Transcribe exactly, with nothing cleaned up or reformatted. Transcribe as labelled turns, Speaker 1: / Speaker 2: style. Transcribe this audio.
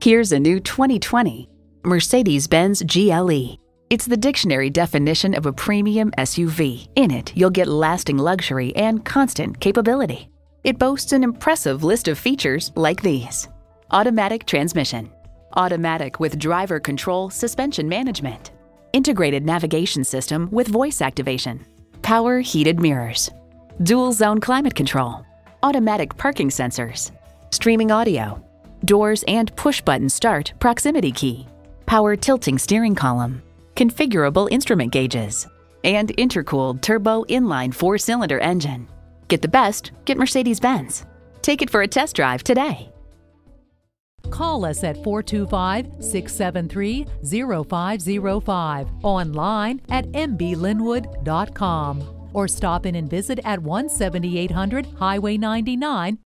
Speaker 1: Here's a new twenty twenty Mercedes-Benz G L E. It's the dictionary definition of a premium S U V. In it, you'll get lasting luxury and constant capability. It boasts an impressive list of features like these: automatic transmission, automatic with driver control suspension management, integrated navigation system with voice activation, power heated mirrors, dual zone climate control, automatic parking sensors, streaming audio, doors and push-button start proximity key, power tilting steering column, configurable instrument gauges, and intercooled turbo inline four-cylinder engine. Get the best, get Mercedes-Benz. Take it for a test drive today.
Speaker 2: Call us at four two five, six seven three, zero five zero five, online at m b linwood dot com, or stop in and visit at one seventy-eight hundred Highway ninety-nine,